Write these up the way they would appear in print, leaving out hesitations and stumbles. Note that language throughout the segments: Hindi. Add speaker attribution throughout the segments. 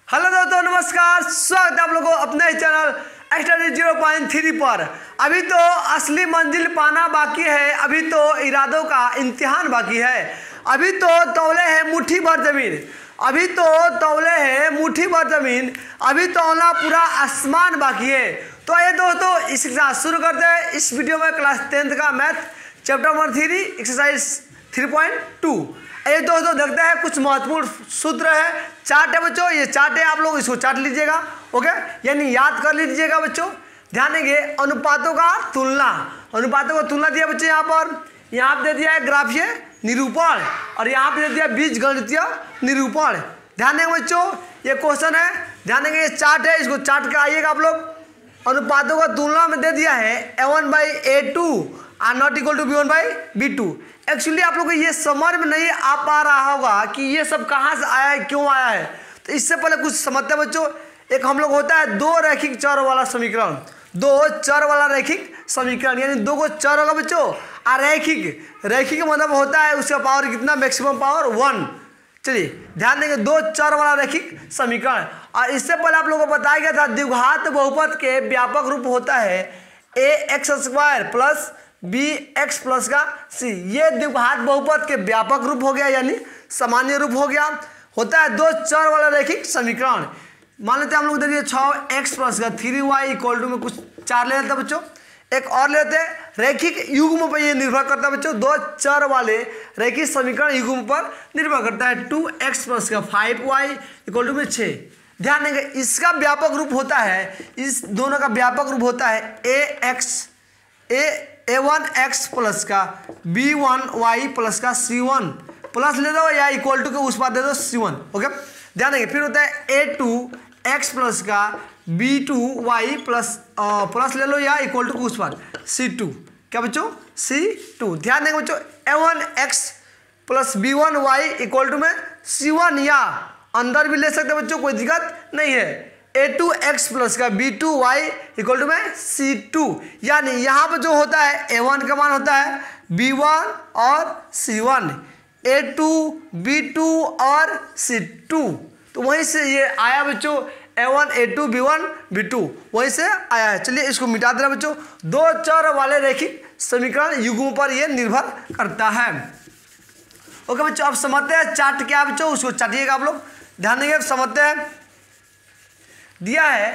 Speaker 1: हेलो दोस्तों, नमस्कार। स्वागत है आप लोगों को अपने चैनल स्टडी 0.3 पर। अभी तो असली मंजिल पाना बाकी है, अभी तो इरादों का इम्तिहान बाकी है। अभी तो तौले है मुट्ठी भर जमीन, अभी तो तौले है मुट्ठी भर जमीन, अभी तो औला पूरा आसमान बाकी है। तो आइए दोस्तों, इसके साथ शुरू करते हैं। इस वीडियो में क्लास 10th का मैथ चैप्टर नंबर 3 एक्सरसाइज 3.2। ये दोस्तों देखते हैं कुछ महत्वपूर्ण सूत्र है, चार्ट है बच्चों। ये चार्ट है, आप लोग इसको चार्ट लीजिएगा, ओके, यानी याद कर लीजिएगा बच्चों। ध्यान देंगे, अनुपातों का तुलना, अनुपातों का तुलना दिया बच्चों। यहाँ पे दे दिया है ग्राफीय निरूपण और यहाँ पे दे दिया बीज गणितीय निरूपण। ध्यान देंगे बच्चों, ये क्वेश्चन है। ध्यान देंगे, ये चार्ट है, इसको चार्ट का आइएगा आप लोग। अनुपातों का तुलना में दे दिया है A1/A2 are not equal to B1/B2। Actually आप लोग को ये समझ में नहीं आ पा रहा होगा कि ये सब कहाँ से आया है, क्यों आया है। तो इससे पहले कुछ समझते हैं बच्चों। एक हम लोग होता है दो रैखिक चर वाला समीकरण, दो चर वाला रैखिक समीकरण, यानी दो को चर होगा बच्चों। और रैखिक, रैखिक मतलब होता है उसका पावर कितना, मैक्सिमम पावर 1। चलिए ध्यान देंगे, दो चर वाला रैखिक समीकरण। और इससे पहले आप लोगों को बताया गया था द्विघात बहुपद के व्यापक रूप होता है ax² प्लस bx प्लस का c। ये द्विघात बहुपद के व्यापक रूप हो गया, यानी सामान्य रूप हो गया। होता है दो चर वाला रैखिक समीकरण। मान लेते हैं हम लोग दे दिए 6x प्लस का 3y इक्वल टू में कुछ 4 ले लेते हैं बच्चों। एक और लेते हैं, रैखिक युग्म पर ये निर्भर करता है बच्चों। दो चर वाले रैखिक समीकरण युग्म पर निर्भर करता है। 2x प्लस का 5y इक्वल टू में 6। ध्यान देंगे, इसका व्यापक रूप होता है, इस दोनों का व्यापक रूप होता है a1x प्लस का b1y प्लस का c1 प्लस ले दो या इक्वल टू के उस बात दे दो c1, ओके। ध्यान देंगे, फिर होता है a2x प्लस का b2y प्लस ले लो या इक्वल टू उस बात c2। क्या बच्चों, c2। ध्यान देंगे बच्चों, a1x plus b1y equal to में c1 या अंदर भी ले सकते बच्चों, कोई दिक्कत नहीं है। a2x प्लस का b2y इक्वल टू में c2, यानी यहाँ पर जो होता है a1 का मान होता है b1 और c1, a2 b2 और c2। तो वहीं से ये आया बच्चों, a1 a2 b1 b2 वहीं से आया है। चलिए इसको मिटा देना बच्चों। दो चर वाले रैखिक समीकरण युग्मों पर यह निर्भर करता है, ओके बच्चों। अब समझते हैं चार्ट क्या है बच्चों, उसको चाटिएगा आप लोग। ध्यान देंगे, समझते हैं। दिया है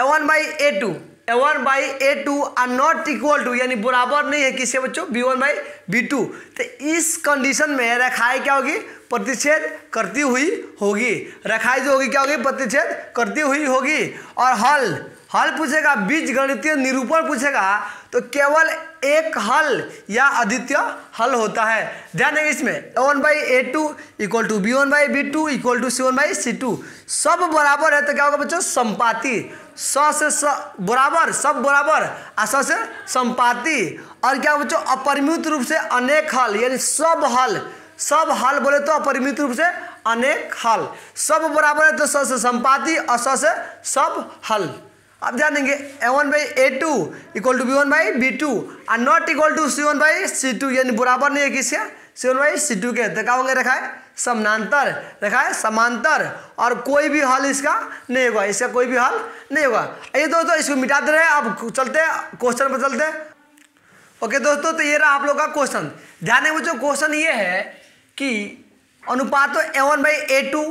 Speaker 1: A1/A2 are not equal to, यानी बराबर नहीं है किससे बच्चों, B1/B2। तो इस कंडीशन में रेखाएं क्या होगी, प्रतिच्छेद करती हुई होगी। रेखाएं जो होगी क्या होगी, प्रतिच्छेद करती हुई होगी। और हल पूछेगा, बीज गणितीय निरूपण पूछेगा, तो केवल एक हल या अद्वितीय हल होता है। ध्यान देंगे, इसमें A1/A2 equal to B1/B2 equal to C1/C2 सब बराबर है। तो क्या होगा बच्चों, संपाती, स से बराबर, सब बराबर, स से संपाती। और क्या बच्चों, अपरिमित रूप से अनेक हल, यानी सब हल, सब हल बोले तो अपरिमित रूप से अनेक हल। सब बराबर है तो स से संपाती और स से सब हल। अब ध्यान देंगे, A1/A2 इक्वल टू B1/B2 और नॉट इक्वल टू C1/C2, यानी बराबर नहीं है किसके, C1/C2 के। तो क्या होंगे, रेखाएं समानांतर, रेखाएं समांतर, और कोई भी हल इसका नहीं होगा, इसका कोई भी हल नहीं होगा। ये दोस्तों इसको मिटा दे रहे हैं। अब चलते हैं क्वेश्चन पर, चलते हैं, ओके दोस्तों। तो ये रहा आप लोग का क्वेश्चन। ध्यान देंगे बच्चों, क्वेश्चन ये है कि अनुपातों A1/A2,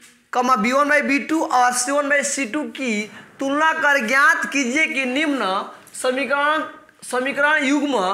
Speaker 1: B1/B2 और C1/C2 की तुलना कर ज्ञात कीजिए कि निम्न समीकरण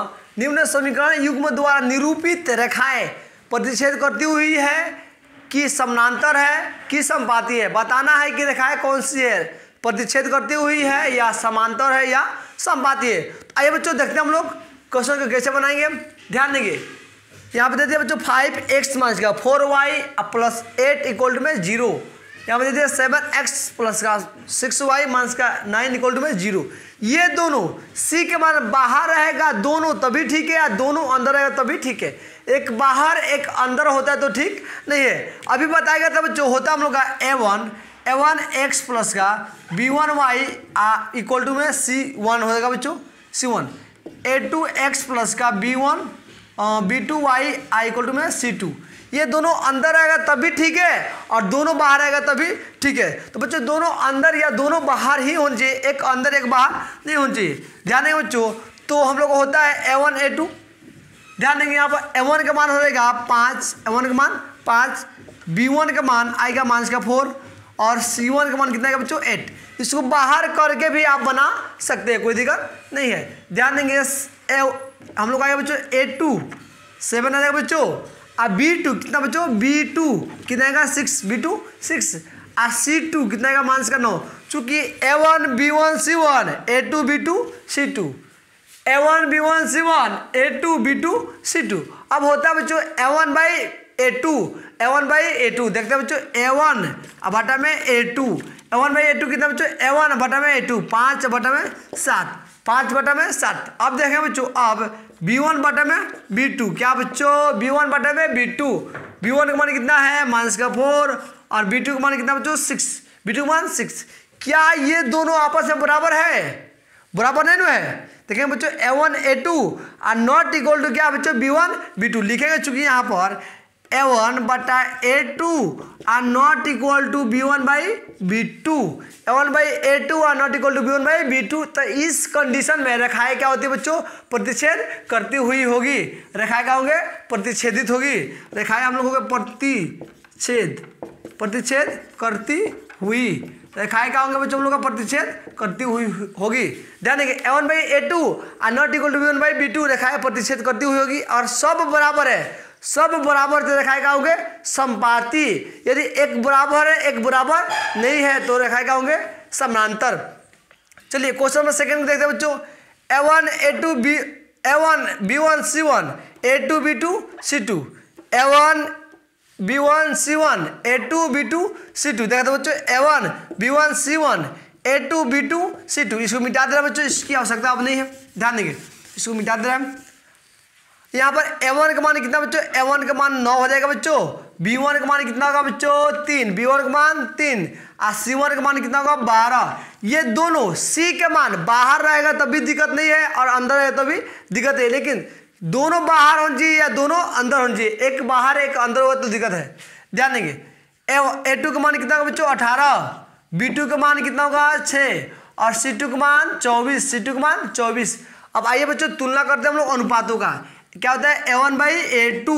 Speaker 1: युग्म द्वारा निरूपित रेखाएं प्रतिच्छेद करती हुई है कि समानांतर है कि संपाती है। बताना है कि रेखाएं कौन सी है, प्रतिच्छेद करती हुई है या समांतर है या संपाती है। तो आइए बच्चों देखते हैं हम लोग क्वेश्चन को कैसे बनाएंगे। ध्यान देंगे, यहाँ पे दे दिया बच्चों 5x माइनस का 4y प्लस 8 इक्वल टू में 0। यहाँ पे दे दिया 7x प्लस का 6y माइनस का 9 इक्वल टू में 0। ये दोनों c के मान बाहर रहेगा दोनों तभी ठीक है, या दोनों अंदर रहेगा तभी ठीक है। एक बाहर एक अंदर होता है तो ठीक नहीं है। अभी बताएगा तब जो होता है हम लोग का a1x प्लस का b1y इक्वल टू में c1 होगा बच्चों, c1। a2x प्लस का b2y इक्वल टू में c2। ये दोनों अंदर आएगा तभी ठीक है और दोनों बाहर आएगा तभी ठीक है। तो बच्चों दोनों अंदर या दोनों बाहर ही होने चाहिए, एक अंदर एक बाहर नहीं होना चाहिए। ध्यान देंगे बच्चों, तो हम लोग को होता है A1 A2। ध्यान देंगे यहाँ पर A1 का मान होगा 5, A1 का मान 5, B1 का मान आएगा -4 और C1 का मान कितना आएगा बच्चों 8। इसको बाहर करके भी आप बना सकते हैं, कोई दिक्कत नहीं है। ध्यान देंगे हम लोग आएगा बच्चों A2 7 आ जाएगा बच्चों, और B2 कितना बच्चों B2 कितना आएगा 6, B2 6 और C2 कितना आएगा -9। चूंकि A1 B1 C1 A2 B2 C2, A1 B1 C1 A2 B2 C2। अब होता है बच्चों A1 by A2, A1 by A2। देखते हैं बच्चों A1 अब बटा में A2, A1 बाई A2 कितना बच्चों A1 बटा में A2 5 बटा में 7, 5 बटा में 7। अब देखें बच्चों, अब B1 बटा में B2, क्या बच्चों B1 बटा में B2, B1 का मान कितना है -4 और B2 का मान कितना बच्चों 6, B2 का मान 6। क्या ये दोनों आपस में बराबर है? बराबर नहीं ना है। देखें बच्चों A1 A2 are not equal to क्या बच्चों B1 B2 लिखेंगे, चूंकि यहाँ पर A1 बटा A2 are not equal to B1 by B2, A1 by A2 are not equal to B1 by B2। तो इस कंडीशन में रेखाएं क्या होती है बच्चों प्रतिच्छेद करती हुई होगी। रेखाएं क्या होंगे प्रतिच्छेदित होगी। रेखाएं हम लोग होंगे प्रतिच्छेद करती हुई। रेखाएं क्या होंगे बच्चों हम लोग का प्रतिच्छेद करती हुई होगी। ध्यान देंगे A1 by A2 are not equal to B1 by B2 रेखाएं प्रतिच्छेद करती हुई होगी और सब बराबर है। सब बराबर तो रेखाएं क्या होंगे समपाती। यदि एक बराबर है एक बराबर नहीं है तो रेखाएं क्या होंगे समानांतर। चलिए क्वेश्चन नंबर सेकंड देखते हैं बच्चों, A1 B1 C1 A2 B2 C2, A1 B1 C1 A2 B2 C2। देखा था बच्चों A1 B1 C1 A2 B2 C2। इसको मिटा दे रहा है बच्चों, इसकी आवश्यकता अब नहीं है। ध्यान देंगे, इसको मिटा दे रहा है। यहाँ पर A1 का मान कितना बच्चों A1 का मान 9 हो जाएगा बच्चों, B1 का मान कितना होगा बच्चों 3, B1 का मान 3 और C1 का मान कितना होगा 12। ये दोनों C का मान बाहर रहेगा तब भी दिक्कत नहीं है और अंदर है तब भी दिक्कत है, लेकिन दोनों बाहर होनी चाहिए या दोनों अंदर होनी चाहिए। एक बाहर एक अंदर हो तो दिक्कत है। ध्यान देंगे A2 का मान कितना होगा बच्चों 18, B2 का मान कितना होगा 6 और C2 का मान 24, C2 का मान 24। अब आइए बच्चों तुलना करते हैं हम लोग अनुपातों का। क्या होता है A1 by A2,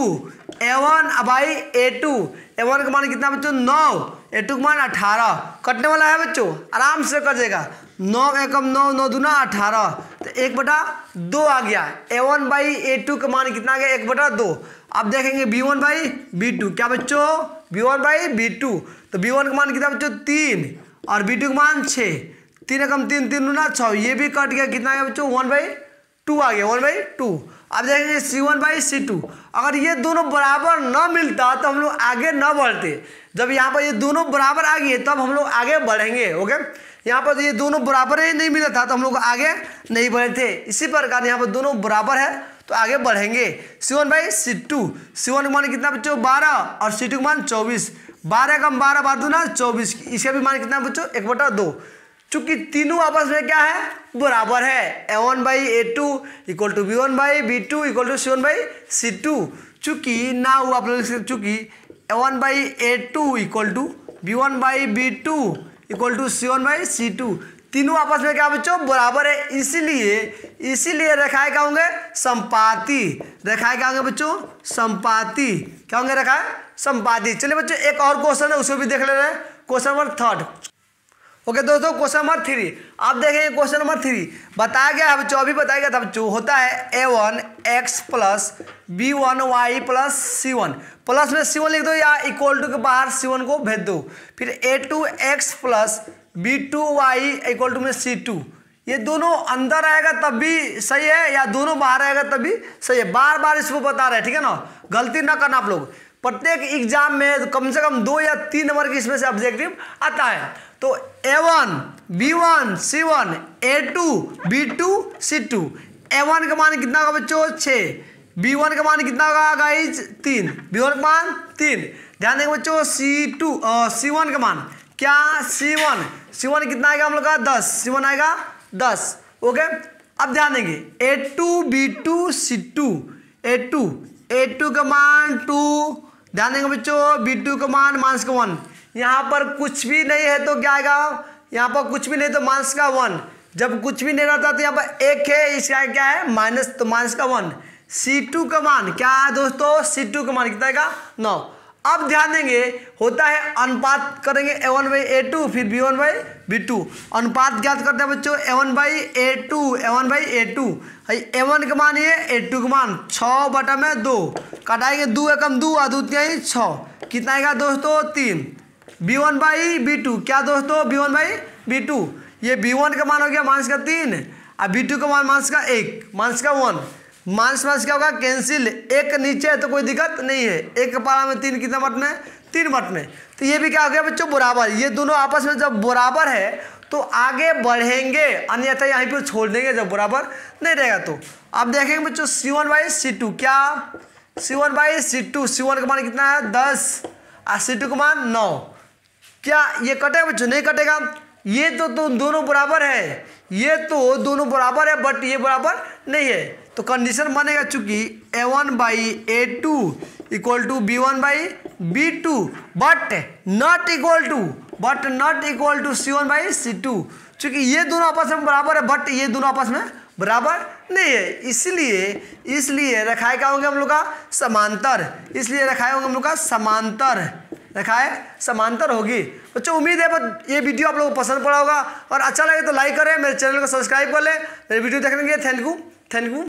Speaker 1: A1 by A2, A1 का मान कितना बच्चों 9, A2 का मान 18। कटने वाला है बच्चों, आराम से कट जाएगा। 9 एकम 9, 9 दूना 18, तो 1/2 आ गया। A1 बाई A2 का मान कितना आ गया 1/2। अब देखेंगे B1 बाई B2, क्या बच्चों B1 बाई B2, तो B1 का मान कितना बच्चों 3 और B2 का मान 6, 3 एकम 3, 3 दूना 6, ये भी कट गया। कितना आ गया बच्चों 1/2 आ गया, 1/2। अब देखेंगे C1 बाई C2, अगर ये दोनों बराबर न मिलता तो हम लोग आगे न बढ़ते। जब यहाँ पर ये दोनों बराबर आ गए तब हम लोग आगे बढ़ेंगे। ओके, यहाँ पर तो ये दोनों बराबर ही नहीं मिला था तो हम लोग आगे नहीं बढ़े थे। इसी प्रकार यहाँ पर दोनों बराबर है तो आगे बढ़ेंगे। C1 बाई C2, C1 का मान कितना बच्चों 12 और C2 का मान 24, 12 कम 12 बार दूना 24, इसका भी मान कितना बच्चों 1/2। चूंकि तीनों आपस में क्या है बराबर है। A1 by A2 equal to B1 by B2 equal to C1 by C2। चूंकि ना हुआ आप लोग, चूंकि A1 by A2 equal to B1 by B2 equal to C1 by C2, तीनों आपस में क्या बच्चों बराबर है। इसीलिए रेखाएं क्या होंगे समपाती। रेखाएं क्या होंगे बच्चों समपाती। क्या होंगे रेखाएं समपाती। चलिए बच्चों एक और क्वेश्चन है उसको भी देख ले रहे हैं, क्वेश्चन नंबर 3। ओके दोस्तों क्वेश्चन नंबर 3 आप देखेंगे। क्वेश्चन नंबर 3 बताया गया है बच्चों, अभी बताया गया था बच्चों, होता है A1 x plus B1 y plus C1, plus में C1 लिख दो या इक्वल टू के बाहर C1 को भेज दो। फिर A2 x plus B2 y equal to में C2। ये दोनों अंदर आएगा तब भी सही है या दोनों बाहर आएगा तब भी सही है। बार बार इसको बता रहे हैं, ठीक है ना, गलती ना करना आप लोग। प्रत्येक एग्जाम में कम से कम 2 या 3 नंबर की इसमें से ऑब्जेक्टिव आता है। तो A1 B1 C1 A2 B2 C2। A1 का मान कितना होगा बच्चों 6, B1 का मान कितना होगा गाइज 3, B1 का मान 3। ध्यान देंगे बच्चों C1 का मान क्या C1 कितना आएगा हम लोग का 10, C1 आएगा 10। ओके, अब ध्यान देंगे A2 B2 C2, A2 का मान 2, ध्यान देंगे बच्चों, B2 का मान माइनस का 1, यहाँ पर कुछ भी नहीं है तो क्या आएगा, यहाँ पर कुछ भी नहीं तो माइनस का 1, जब कुछ भी नहीं रहता तो यहाँ पर 1 है, इसका क्या है माइनस, तो माइनस का 1। C2 का मान क्या है दोस्तों, C2 का मान कितना आएगा 9। अब ध्यान देंगे होता है अनुपात करेंगे A1/A2 फिर B1/B2, अनुपात ज्ञात करते हैं बच्चों A1/A2, A1/A2, A1 का मान ये A2 का मान 6/2 कटाएंगे, 2 एकम 2 और 2 तिहाई 6, कितना आएगा दोस्तों 3। B1/B2 क्या दोस्तों, B1/B2, ये B1 का मान हो गया माइनस का 3 और B2 का मान माइनस का 1, माइनस का 1, माइनस माइनस क्या होगा कैंसिल, एक नीचे है तो कोई दिक्कत नहीं है, एक के पारा में 3 कितना मत में 3 मत में, तो ये भी क्या हो गया बच्चों बराबर, ये दोनों आपस में जब बराबर है तो आगे बढ़ेंगे, अन्यथा यहीं पर छोड़ देंगे जब बराबर नहीं रहेगा। तो अब देखेंगे बच्चों C1/C2 क्या, C1/C2, C1 का मान कितना है 10 और C2 का मान 9, क्या ये कटेगा बच्चों, नहीं कटेगा, ये तो दोनों बराबर है, ये तो दोनों बराबर है बट ये बराबर नहीं है, तो कंडीशन बनेगा चूंकि A1/A2 equal to B1/B2 but not equal to C1/C2, चूंकि ये दोनों आपस में बराबर है बट ये दोनों आपस में बराबर नहीं है, इसलिए रखाए क्या होंगे हम लोग का समांतर, इसलिए रखाए होंगे हम लोग का समांतर, रखाए समांतर होगी। बच्चों उम्मीद है ये वीडियो आप लोगों को पसंद पड़ा होगा और अच्छा लगे तो लाइक करें, मेरे चैनल को सब्सक्राइब कर लें, मेरे वीडियो देखने के लिए थैंक यू।